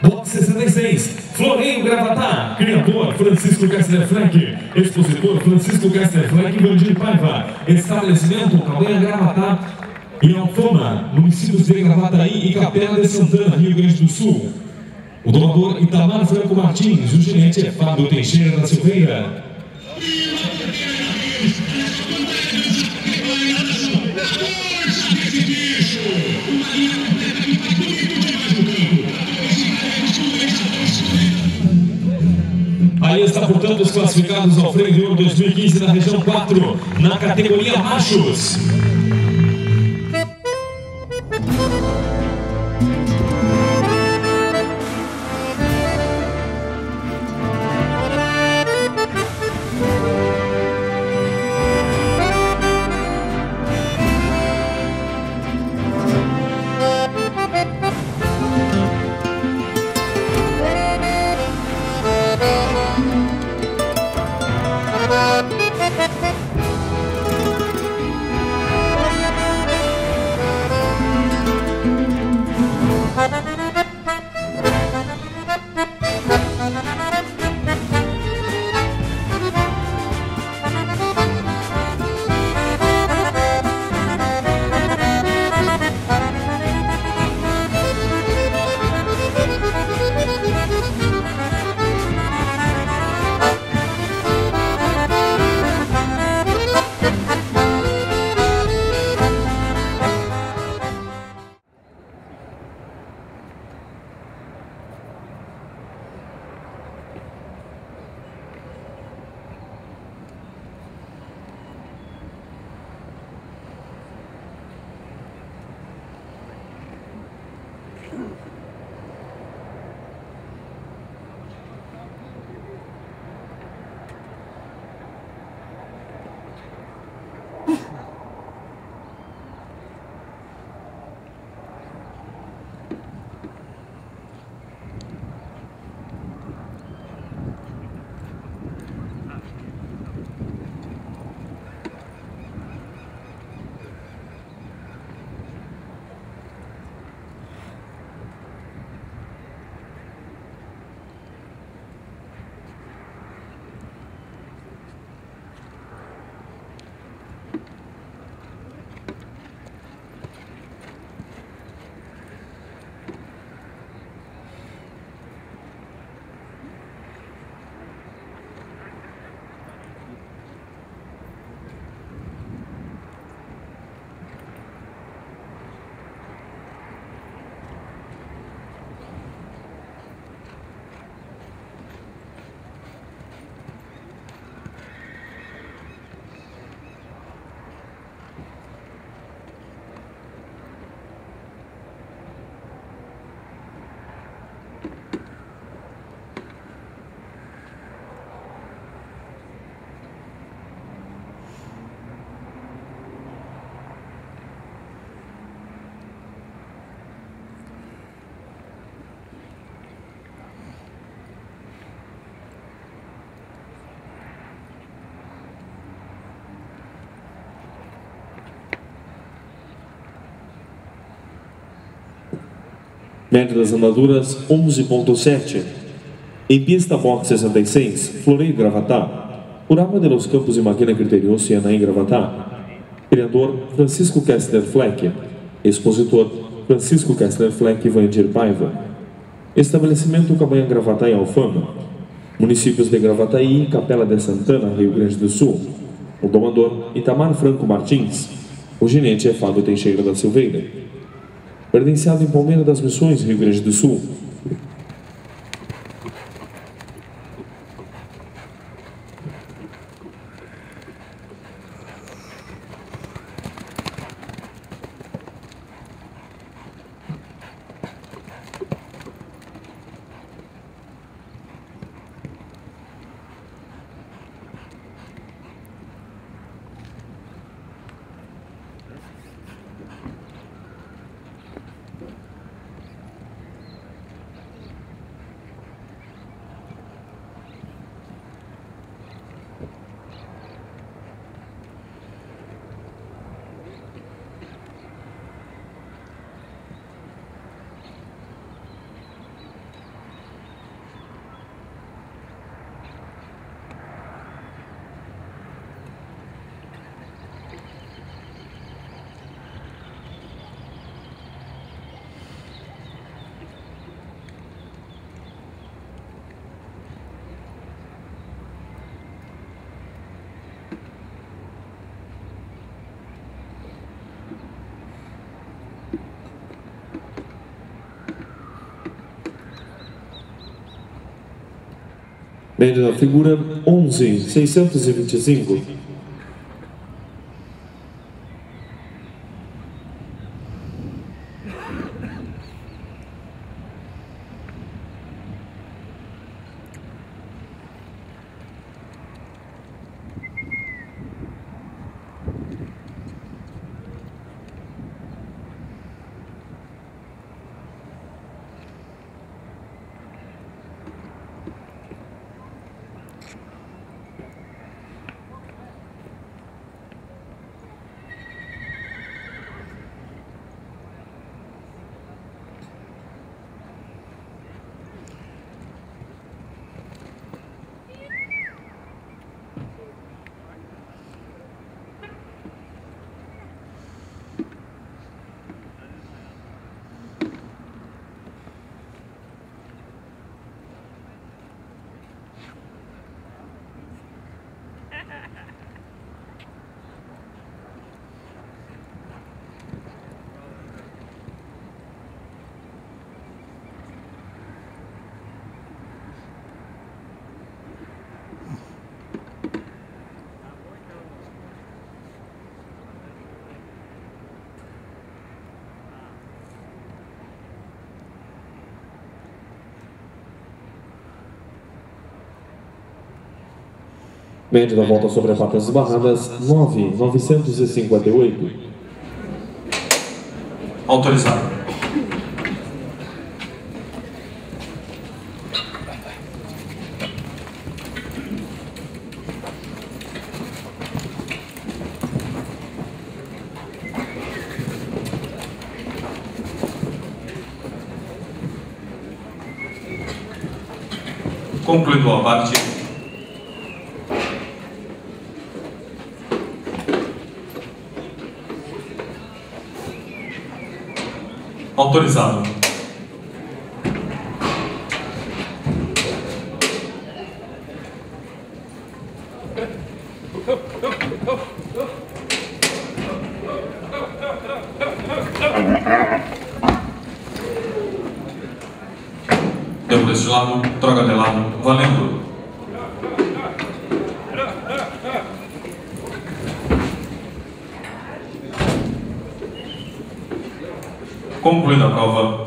Box 66, Floreio Gravatá. Criador Francisco Kessler Fleck. Expositor Francisco Kessler Fleck e Vandir Paiva. Estabelecimento Cabanha Gravatá e Alfama, municípios de Gravataí e Capela de Santana, Rio Grande do Sul. O domador Itamar Franco Martins. O gerente é Fábio Teixeira da Silveira. Aí está, portanto, os classificados ao freio de ouro 2015 na região 4, na categoria machos. Média das andaduras 11.7. Em pista box 66, Floreio Gravatá. Programa de los Campos e Máquina Criterioso e Anaí Gravatá. Criador Francisco Kessler Fleck. Expositor Francisco Kessler Fleck e Vandir Paiva. Estabelecimento Cabanha Gravatá e Alfama. Municípios de Gravataí e Capela de Santana, Rio Grande do Sul. O domador Itamar Franco Martins. O gerente é Fábio Teixeira da Silveira. Credenciado em Palmeira das Missões, Rio Grande do Sul. Média da figura 11.625. Média da volta sobre patas esbarradas, 9.958. Autorizado. Concluído o abate. Autorizado. Deu deste lado, troca de lado, valendo. Concluída a prova.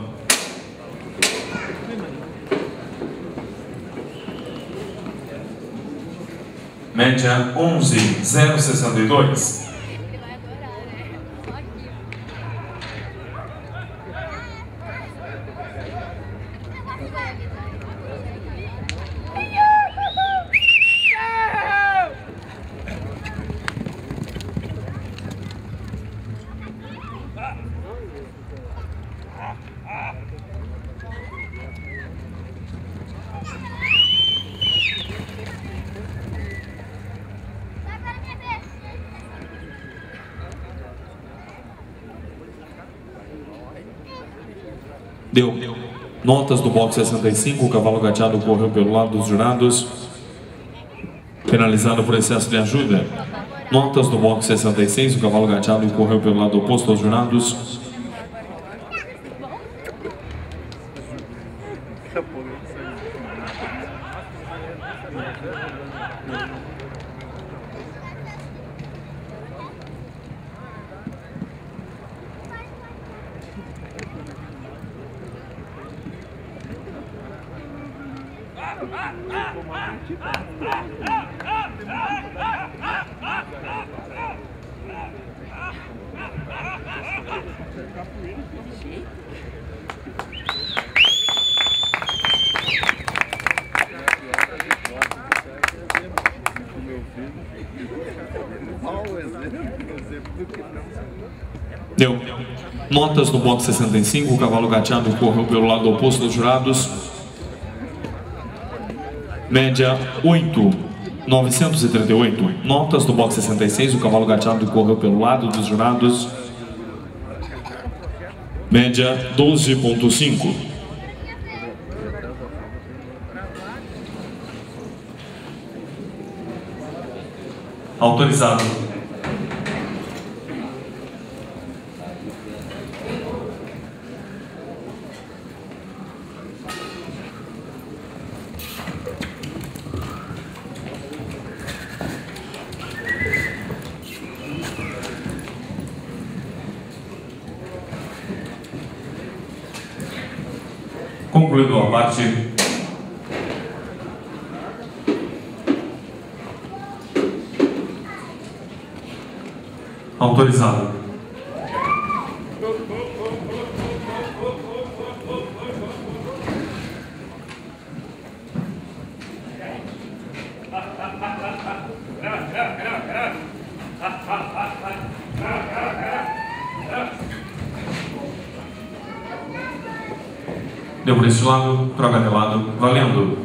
Média 11.062. Deu. Notas do box 65, o cavalo gateado correu pelo lado dos jurados, penalizado por excesso de ajuda. Notas do box 66, o cavalo gateado correu pelo lado oposto aos jurados. Deu. Notas no box 65, o cavalo gateado correu pelo lado oposto dos jurados. Média 8.938. Notas do box 66, o cavalo gateado correu pelo lado dos jurados. Média 12.5. Autorizado. Concluído a parte. Autorizado. Deu por este lado, troca de lado, valendo.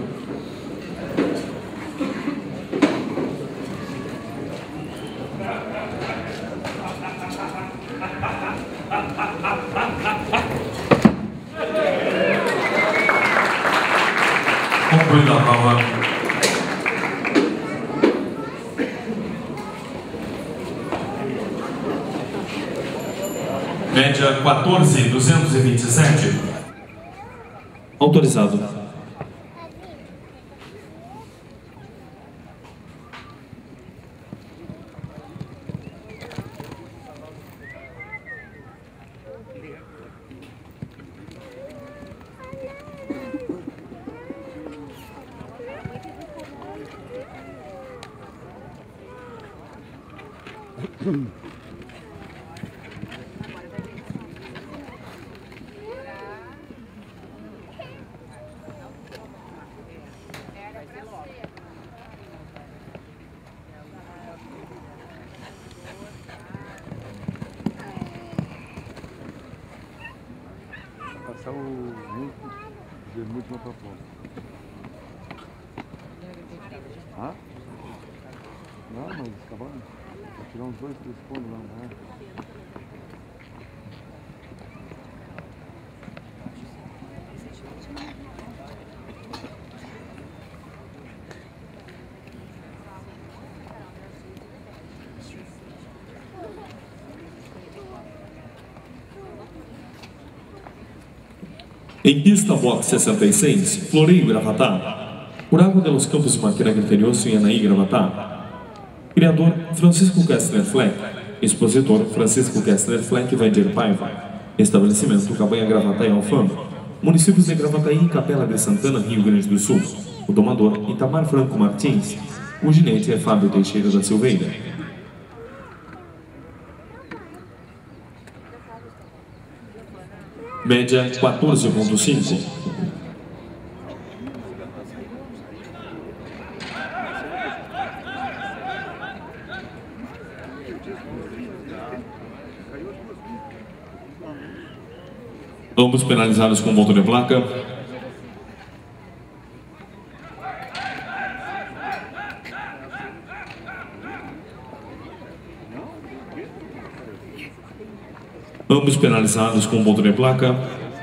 Concluída a prova. Média 14.227. Autorizado. Passar o última proposta. Ah? Não, mas acabaram. Vou tirar uns 2, 3 pontos lá, né? Em pista box 66, Floreio Gravatá. Urago de los Campos de Máquina Criterioso em Anaí Gravatá. Criador Francisco Kessler Fleck. Expositor Francisco Kessler Fleck Vandir Paiva. Estabelecimento Cabanha Gravatá e Alfama. Municípios de Gravataí e Capela de Santana, Rio Grande do Sul. O domador Itamar Franco Martins. O ginete é Fábio Teixeira da Silveira. Média 14.5. Ambos penalizados com ponto de placa. Ambos penalizados com ponto de placa.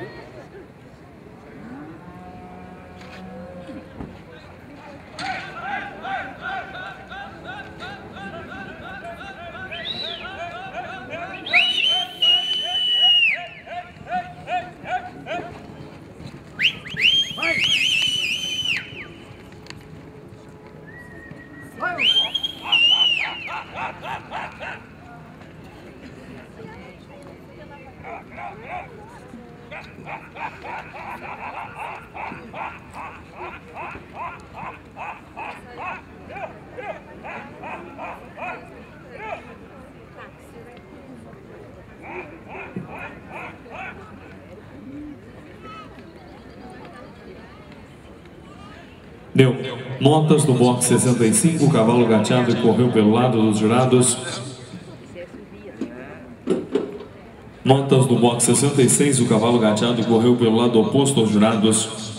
Deu. Notas do box 65, o cavalo gateado correu pelo lado dos jurados. Notas do box 66, o cavalo gateado correu pelo lado oposto aos jurados.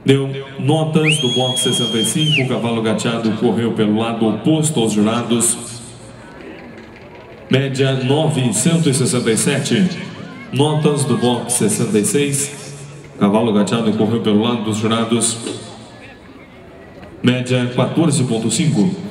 Deu notas do box 65, o cavalo gateado correu pelo lado oposto aos jurados. Média 9,167. Notas do box 66, cavalo gateado correu pelo lado dos jurados. Média 14,5.